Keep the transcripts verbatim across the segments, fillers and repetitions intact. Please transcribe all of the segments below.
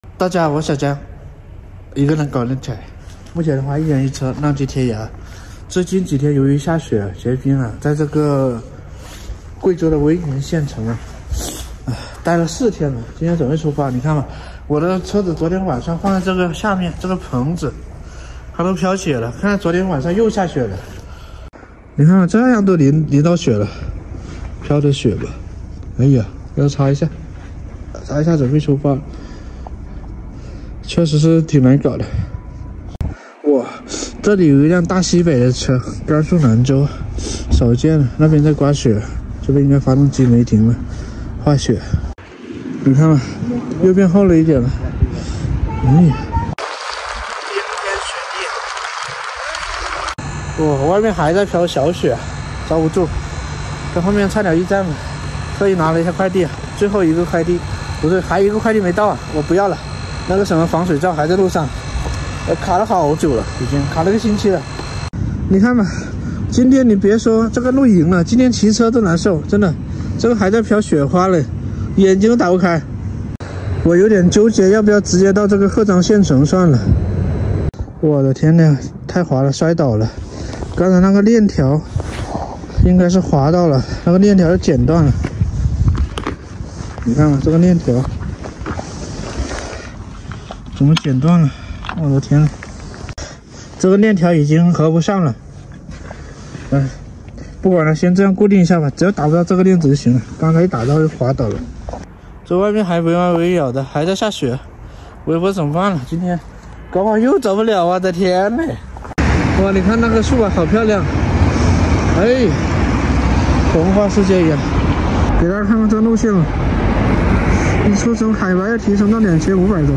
大家好，我小江，一个人搞人才。目前的话，一人一车，浪迹天涯。最近几天由于下雪结冰啊，在这个贵州的威宁县城啊，唉，待了四天了。今天准备出发，你看嘛，我的车子昨天晚上放在这个下面这个棚子，它都飘雪了。看昨天晚上又下雪了，你看这样都淋淋到雪了，飘着雪吧。哎呀，要擦一下，擦一下准备出发。确实是挺难搞的。哇，这里有一辆大西北的车，甘肃兰州，少见了。那边在刮雪，这边应该发动机没停了，化雪。你看嘛，又变厚了一点了。哎呀，冰天雪地。哇，外面还在飘小雪，遭不住。在后面差点一站了，特意拿了一下快递，最后一个快递，不是，还有一个快递没到啊，我不要了。那个什么防水罩还在路上，呃，卡了好久了，已经卡了个星期了。你看吧，今天你别说这个露营了，今天骑车都难受，真的，这个还在飘雪花嘞，眼睛都打不开。我有点纠结，要不要直接到这个鹤岗县城算了。我的天呐，太滑了，摔倒了。刚才那个链条应该是滑到了，那个链条剪断了。你看啊，这个链条。怎么剪断了？我的天！这个链条已经合不上了。哎，不管了，先这样固定一下吧，只要打不到这个链子就行了。刚才一打到就滑倒了。这外面还没完没了的，还在下雪，我也不知道怎么办了。今天搞不好又走不了啊！我的天呐！哇，你看那个树啊，好漂亮！哎，童话世界一样。给大家看看这个路线吧。一出城海拔要提升到两千五百多。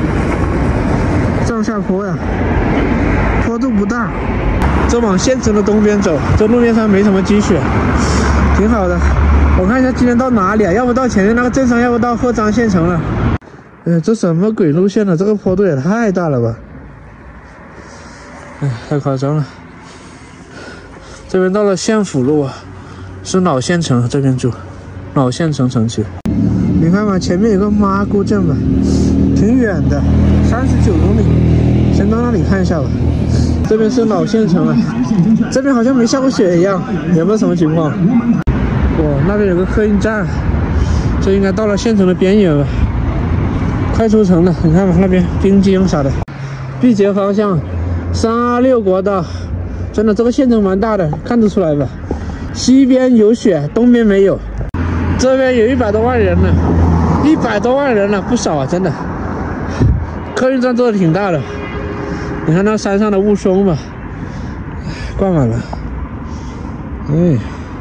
上下坡呀，坡度不大，这往县城的东边走，这路面上没什么积雪，挺好的。我看一下今天到哪里啊？要不到前面那个镇上，要不到鹤岗县城了。哎，这什么鬼路线呢？这个坡度也太大了吧！哎，太夸张了。这边到了县府路啊，是老县城，这边住老县城城区。你看嘛，前面有个麻姑镇吧，挺远的，三十九公里，先到那里看一下吧。这边是老县城啊，这边好像没下过雪一样，也不知道什么情况。哇，那边有个客运站，这应该到了县城的边缘吧，快出城了。你看嘛，那边冰晶啥的。毕节方向，三二六国道，真的这个县城蛮大的，看得出来吧？西边有雪，东边没有。这边有一百多万人呢，一百多万人了，不少啊，真的。客运站做的挺大的，你看那山上的雾凇吧，灌满了。哎，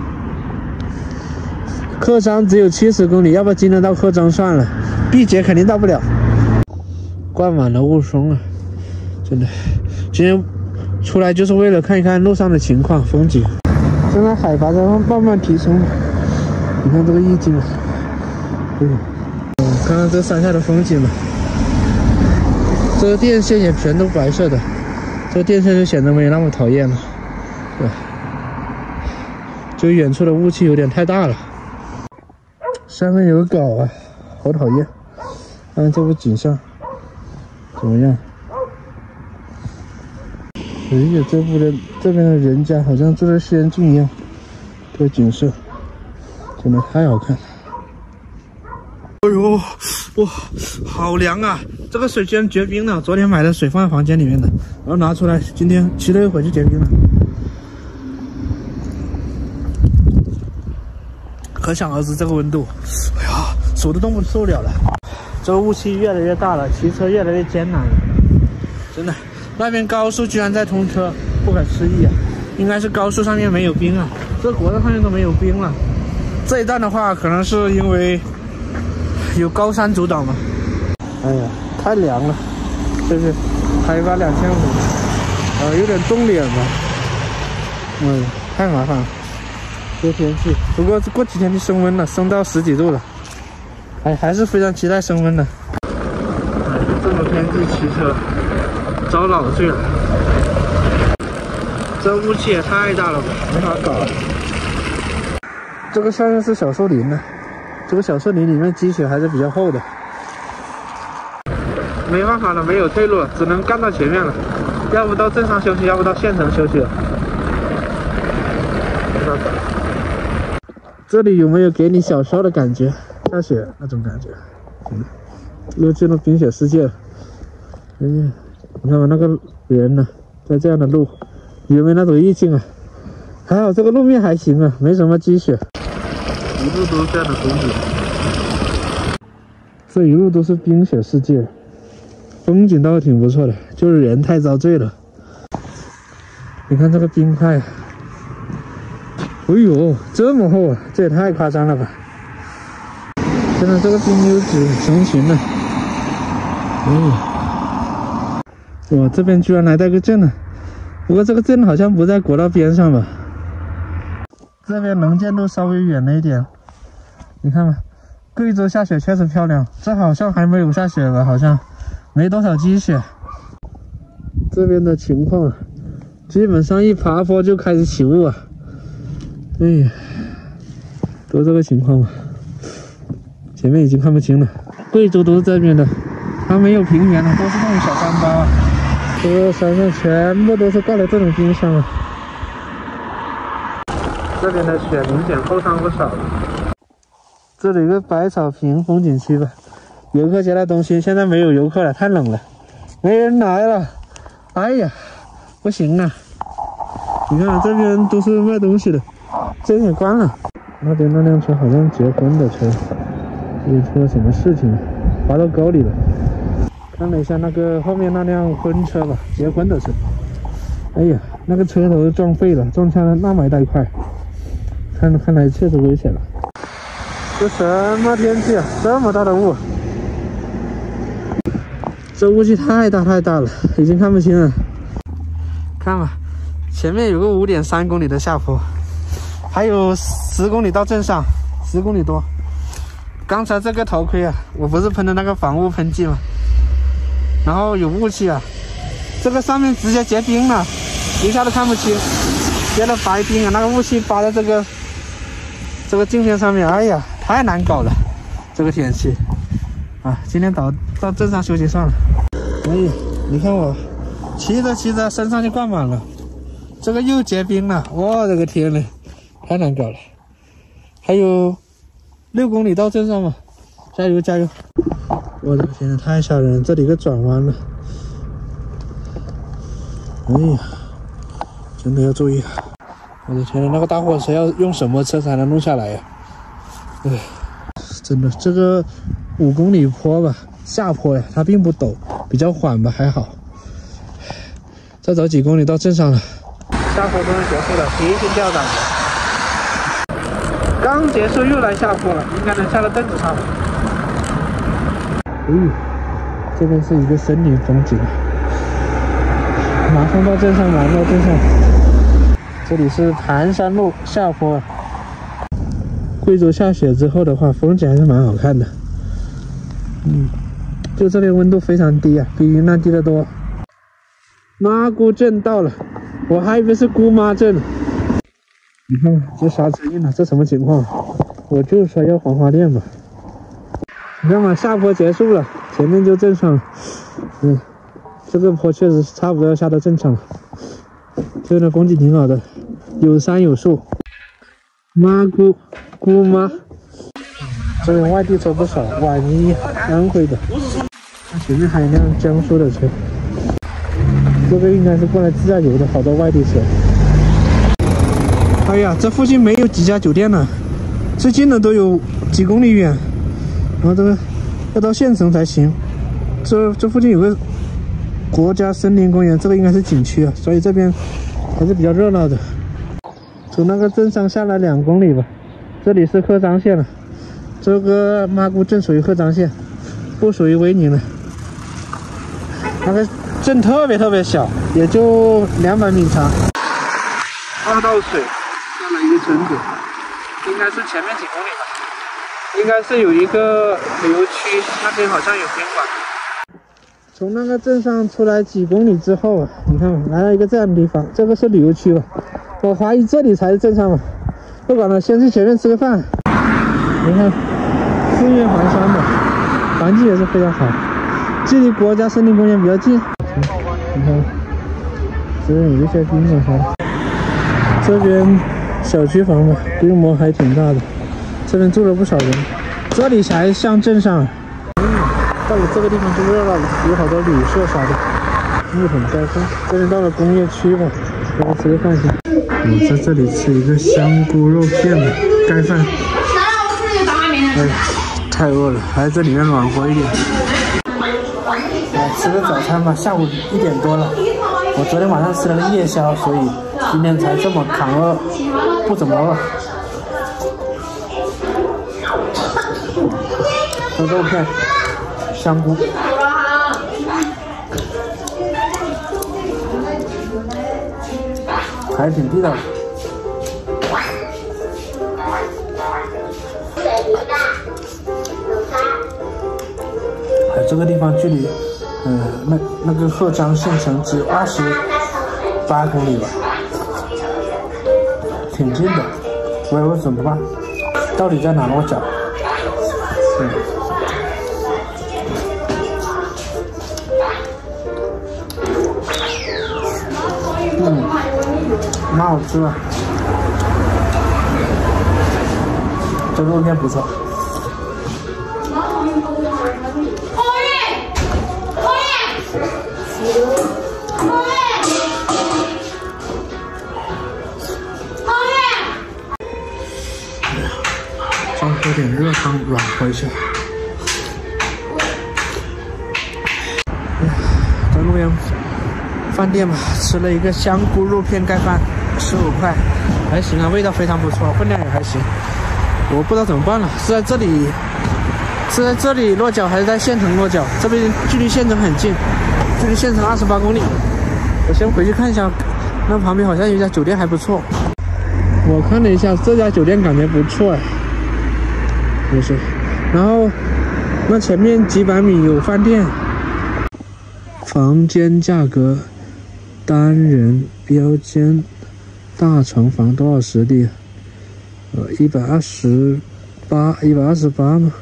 客商只有七十公里，要不今天到客庄算了，毕节肯定到不了。灌满了雾凇啊，真的。今天出来就是为了看一看路上的情况、风景。现在海拔在慢慢提升。你看这个意境，嗯，看看这山下的风景吧。这个电线也全都白色的，这个电线就显得没那么讨厌了。对，就远处的雾气有点太大了。上面有个狗啊，好讨厌。看看这幅景象怎么样？哎呀，这部的这边的人家好像住在仙境一样，这个景色。真的太好看了！哎呦，哇，好凉啊！这个水居然结冰了。昨天买的水放在房间里面的，然后拿出来，今天骑了一会就结冰了。可想而知这个温度，哎呀，手都冻不受了了。这个雾气越来越大了，骑车越来越艰难了。真的，那边高速居然在通车，不可思议啊！应该是高速上面没有冰啊，这国道上面都没有冰了。这一段的话，可能是因为有高山阻挡嘛。哎呀，太凉了，这是海拔两千五，呃，有点冻脸了。嗯，太麻烦了，这天气。不过过几天就升温了，升到十几度了。哎，还是非常期待升温的。哎，这种天气骑车遭老罪了。这雾气也太大了吧，没法搞了。这个上面是小树林呢，这个小树林里面积雪还是比较厚的。 没办法了，没有退路了，只能干到前面了。要不到镇上休息，要不到县城休息了。这里有没有给你小时候的感觉？下雪那种感觉，嗯，又进入冰雪世界了。哎呀，你看我那个人呢、啊，在这样的路，有没有那种意境啊？还好这个路面还行啊，没什么积雪，一路都是这样的风景。这一路都是冰雪世界，风景倒是挺不错的，就是人太遭罪了。你看这个冰块，哎呦，这么厚啊，这也太夸张了吧！现在这个冰溜子成群了。哦，哇，这边居然来到一个镇了，不过这个镇好像不在国道边上吧？这边能见度稍微远了一点，你看吧。贵州下雪确实漂亮，这好像还没有下雪吧？好像没多少积雪。这边的情况，基本上一爬坡就开始起雾啊！哎呀，都这个情况吧。前面已经看不清了。贵州都是这边的，它没有平原了，都是那种小山包啊。这个山上全部都是挂了这种冰箱啊。这边的雪明显厚上不少了。这里有个百草坪风景区吧，游客接待中心，现在没有游客了，太冷了，没人来了。哎呀，不行啊！你看这边都是卖东西的，这也关了。那边那辆车好像结婚的车，又出了什么事情，滑到沟里了。看了一下那个后面那辆婚车吧，结婚的车。哎呀，那个车头撞废了，撞下了那么一大块，看看来确实危险了。这什么天气啊！这么大的雾，这雾气太大太大了，已经看不清了。看吧，前面有个五点三公里的下坡，还有十公里到镇上，十公里多。刚才这个头盔啊，我不是喷的那个防雾喷剂吗？然后有雾气啊，这个上面直接结冰了，一下都看不清，结了白冰啊，那个雾气扒在这个这个镜片上面，哎呀！太难搞了，这个天气啊！今天到到镇上休息算了。哎呀，你看我骑着骑着身上就灌满了，这个又结冰了，我的个天呐，太难搞了。还有六公里到镇上嘛，加油加油！我的天呐，太吓人了，这里有个转弯了。哎呀，真的要注意啊！我的天呐，那个大货车要用什么车才能弄下来呀、啊？哎，真的，这个五公里坡吧，下坡呀，它并不陡，比较缓吧，还好。再走几公里到镇上了，下坡终于结束了，提心吊胆的。刚结束又来下坡了，应该能下到镇子上了。嗯，这边是一个森林风景，马上到镇上，马上到镇上。这里是盘山路下坡。贵州下雪之后的话，风景还是蛮好看的。嗯，就这边温度非常低啊，比云南低得多。妈姑镇到了，我还以为是姑妈镇。你看这刹车印了，这什么情况？我就说要黄花店吧。你看嘛，下坡结束了，前面就镇上了。嗯，这个坡确实是差不多要下到镇上了。这边的风景挺好的，有山有树。妈姑姑妈，这边外地车不少，皖一、安徽的。那前面还有一辆江苏的车，这个应该是过来自驾游的，好多外地车。哎呀，这附近没有几家酒店了，最近的都有几公里远，然后这个要到县城才行。这这附近有个国家森林公园，这个应该是景区啊，所以这边还是比较热闹的。从那个镇上下来两公里吧，这里是鹤岗县了。这个妈姑镇属于鹤岗县，不属于威宁了。那个镇特别特别小，也就两百米长。二道水下来一个村子，应该是前面几公里吧，应该是有一个旅游区，那边好像有宾馆。从那个镇上出来几公里之后啊，你看来了一个这样的地方，这个是旅游区吧？我怀疑这里才是镇上吧。不管了，先去前面吃个饭。你看，四面环山的，环境也是非常好。 距离国家森林公园比较近。你看，这边有一些宾馆啥的。这边小区房嘛，规模还挺大的。这边住了不少人。这里才像镇上。嗯，到了这个地方就热闹了，有好多旅社啥的。木桶盖饭。这边到了工业区吧，大家吃个饭先。我在这里吃一个香菇肉片盖饭。哎，太饿了，还是这里面暖和一点。来吃个早餐吧，下午一点多了。我昨天晚上吃了个夜宵，所以今天才这么扛饿，不怎么饿。这肉片，香菇。还挺地道的。哎，这个地方距离，呃，那那个鹤岗县城只有二十八公里吧，挺近的。我也问怎么办，到底在哪落脚？嗯。嗯，蛮好吃的，这肉片不错。先喝点热汤软和一下。在路边饭店嘛，吃了一个香菇肉片盖饭，十五块，还行啊，味道非常不错，分量也还行。我不知道怎么办了，是在这里，是在这里落脚，还是在县城落脚？这边距离县城很近，距离县城二十八公里。我先回去看一下，那旁边好像有一家酒店还不错。我看了一下，这家酒店感觉不错哎，不是。然后那前面几百米有饭店，房间价格。单人标间大床房多少实力？呃，一百二十八，一百二十八吗？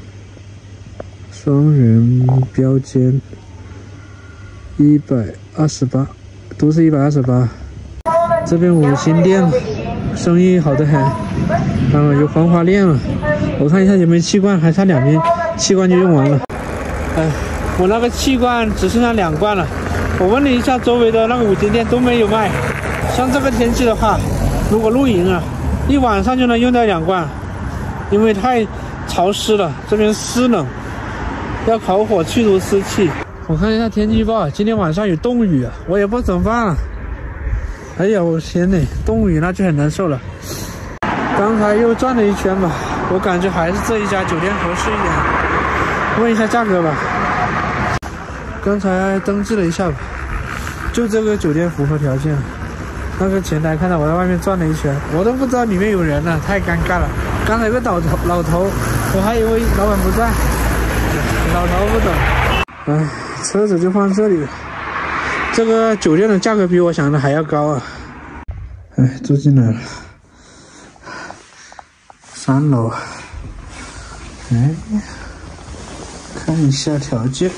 双人标间一百二十八，都是一百二十八。这边五星店生意好得很，啊，有防滑链了。我看一下有没有气罐，还差两瓶，气罐就用完了。哎，我那个气罐只剩下两罐了。我问了一下周围的那个五金店都没有卖。像这个天气的话，如果露营啊，一晚上就能用掉两罐，因为太潮湿了，这边湿冷，要烤火去除湿气。我看一下天气预报，今天晚上有冻雨啊，我也不知道怎么办啊。哎呀，我天哪，冻雨那就很难受了。刚才又转了一圈吧，我感觉还是这一家酒店合适一点，问一下价格吧。刚才登记了一下吧，就这个酒店符合条件。那个前台看到我在外面转了一圈，我都不知道里面有人了，太尴尬了。刚才有个老头，老头，我还以为老板不在，老头不懂。哎，车子就放这里了。这个酒店的价格比我想的还要高啊！哎，住进来了，三楼。哎，看一下条件。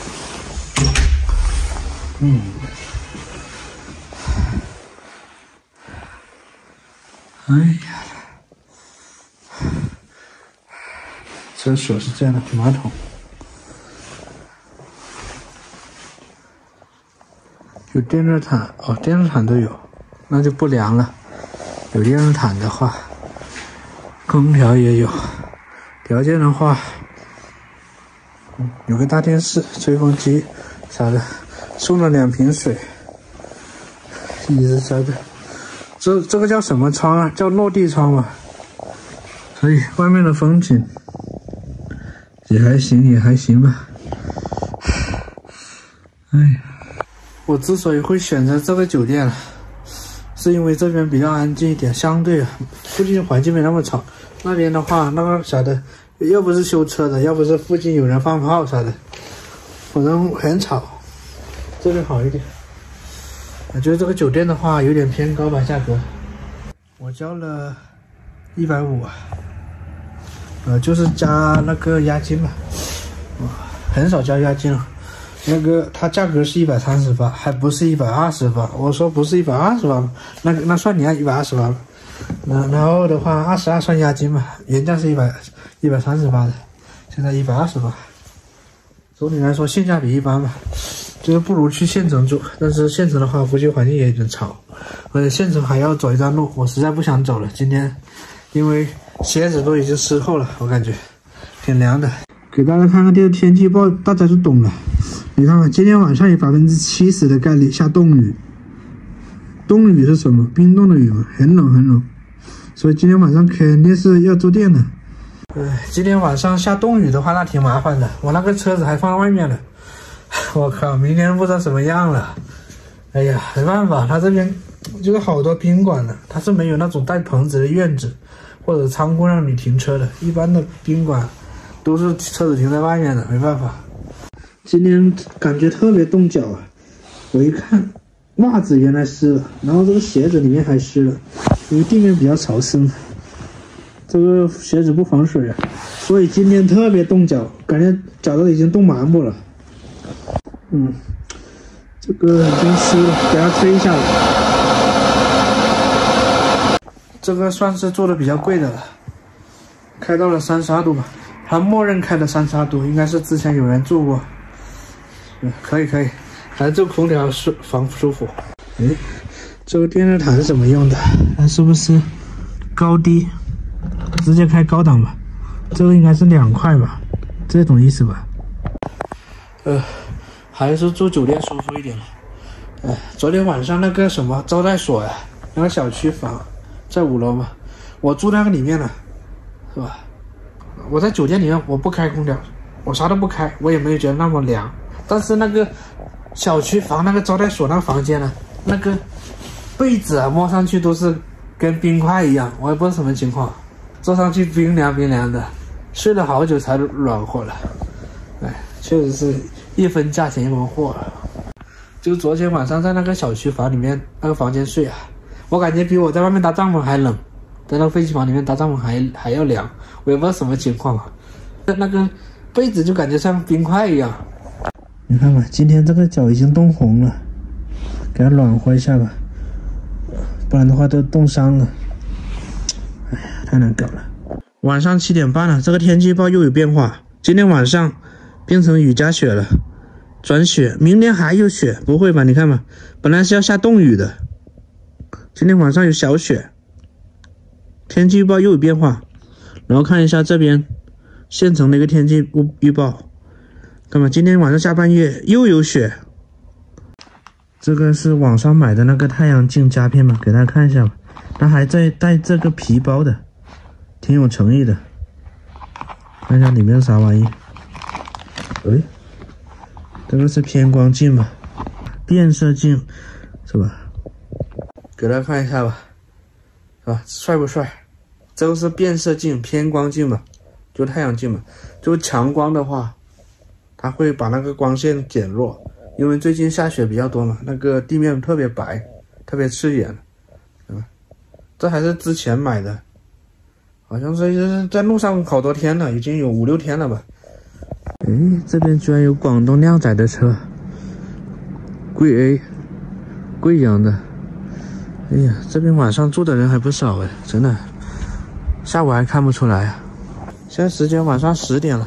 嗯，哎呀，厕所是这样的，马桶有电热毯哦，电热毯都有，那就不凉了。有电热毯的话，空调也有。条件的话，嗯，有个大电视、吹风机啥的。送了两瓶水，椅子啥的，这这个叫什么窗啊？叫落地窗吧。所以外面的风景也还行，也还行吧。哎呀，我之所以会选择这个酒店，是因为这边比较安静一点，相对附近环境没那么吵。那边的话，那个啥的，要不是修车的，要不是附近有人放炮啥的，反正很吵。这边好一点，我觉得这个酒店的话有点偏高吧，价格。我交了一百五，呃，就是加那个押金吧，哇，很少交押金了， 那个它价格是一百三十八，还不是一百二十八。我说不是一百二十八吗？那那算你要一百二十八吧。那然后的话，二十二算押金嘛，原价是一百一百三十八的，现在一百二十八。总体来说性价比一般吧，就是不如去县城住。但是县城的话，估计环境也有点吵，而且县城还要走一段路，我实在不想走了。今天因为鞋子都已经湿透了，我感觉挺凉的。给大家看看这个天气预报，大家就懂了。你看看，今天晚上有百分之七十的概率下冻雨。冻雨是什么？冰冻的雨嘛，很冷很冷。所以今天晚上肯定是要住店的。哎，今天晚上下冻雨的话，那挺麻烦的。我那个车子还放外面了，我靠，明天不知道什么样了。哎呀，没办法，他这边就是好多宾馆的，他是没有那种带棚子的院子或者仓库让你停车的。一般的宾馆都是车子停在外面的，没办法。今天感觉特别冻脚啊！我一看，袜子原来湿了，然后这个鞋子里面还湿了，因为地面比较潮湿嘛。这个鞋子不防水啊，所以今天特别冻脚，感觉脚都已经冻麻木了。嗯，这个已经湿了，给它吹一下吧。这个算是做的比较贵的了，开到了三十二度吧。它默认开的三十二度，应该是之前有人住过。嗯，可以可以，还是这空调舒防舒服。诶，这个电热毯是怎么用的？它是不是高低？直接开高档吧。这个应该是两块吧，这种意思吧。呃，还是住酒店舒服一点了。哎，昨天晚上那个什么招待所呀，那个小区房在五楼嘛，我住那个里面了，是吧？我在酒店里面我不开空调，我啥都不开，我也没有觉得那么凉。但是那个小区房那个招待所那个房间呢，那个被子啊摸上去都是跟冰块一样，我也不知道什么情况，坐上去冰凉冰凉的，睡了好久才暖和了。哎，确实是一分价钱一分货。就昨天晚上在那个小区房里面那个房间睡啊，我感觉比我在外面搭帐篷还冷，在那个飞机房里面搭帐篷还还要凉，我也不知道什么情况啊。那个被子就感觉像冰块一样。你看吧，今天这个脚已经冻红了，给它暖和一下吧，不然的话都冻伤了。哎呀，太难搞了。晚上七点半了，这个天气预报又有变化，今天晚上变成雨加雪了，转雪，明天还有雪，不会吧？你看吧，本来是要下冻雨的，今天晚上有小雪。天气预报又有变化，然后看一下这边县城的一个天气预报。看吧，今天晚上下半夜又有雪。这个是网上买的那个太阳镜夹片吧，给大家看一下吧。它还在带这个皮包的，挺有诚意的。看一下里面是啥玩意？哎，这个是偏光镜吧，变色镜是吧？给大家看一下吧，是吧？帅不帅？这个是变色镜、偏光镜吧，就太阳镜嘛。就强光的话，它会把那个光线减弱，因为最近下雪比较多嘛，那个地面特别白，特别刺眼，对吧？这还是之前买的，好像是在路上好多天了，已经有五六天了吧。哎，这边居然有广东靓仔的车，贵 A， 贵阳的。哎呀，这边晚上住的人还不少哎，真的，下午还看不出来啊。现在时间晚上十点了。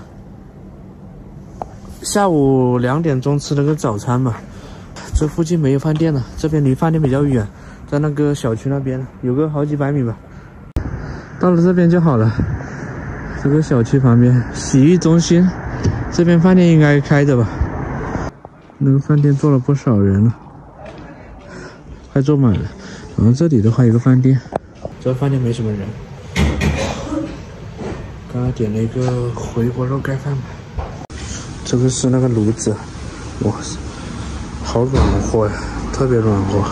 下午两点钟吃了个早餐吧，这附近没有饭店了，这边离饭店比较远，在那个小区那边有个好几百米吧。到了这边就好了，这个小区旁边洗浴中心，这边饭店应该开着吧？那个饭店坐了不少人了，快坐满了。然后这里的话有个饭店，这个饭店没什么人。刚刚点了一个回锅肉盖饭吧。这个是那个炉子，哇塞，好软和呀，特别软和。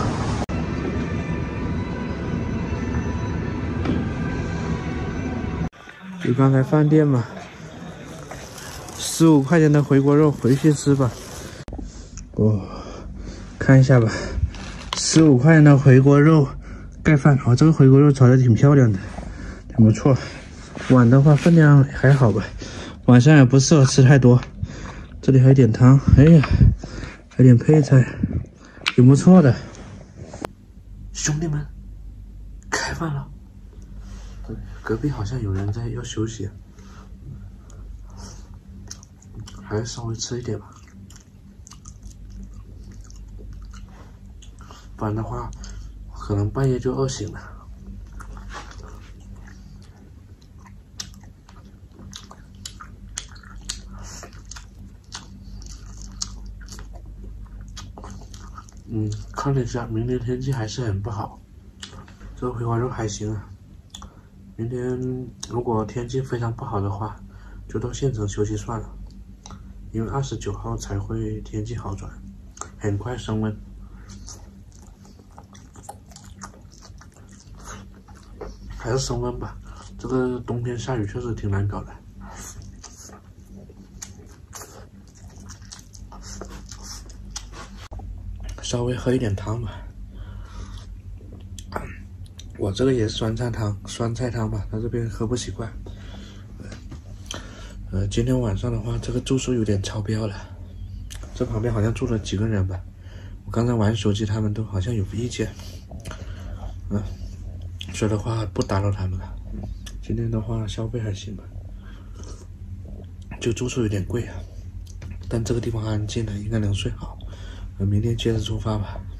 就刚才饭店嘛，十五块钱的回锅肉，回去吃吧。哦，看一下吧，十五块钱的回锅肉盖饭，哦，这个回锅肉炒的挺漂亮的，挺不错。碗的话分量还好吧，晚上也不适合吃太多。这里还有点汤，哎呀， 还有点配菜，挺不错的。兄弟们，开饭了！隔壁好像有人在要休息，还是稍微吃一点吧，不然的话，可能半夜就饿醒了。嗯，看了一下，明天天气还是很不好。这个葵花肉还行啊。明天如果天气非常不好的话，就到县城休息算了。因为二十九号才会天气好转，很快升温。还是升温吧，这个冬天下雨确实挺难搞的。稍微喝一点汤吧。我这个也是酸菜汤，酸菜汤吧，他这边喝不习惯。呃，今天晚上的话，这个住宿有点超标了。这旁边好像住了几个人吧，我刚才玩手机，他们都好像有意见。嗯，所以的话不打扰他们了。今天的话消费还行吧，就住宿有点贵啊，但这个地方安静的，应该能睡好。明天接着出发吧。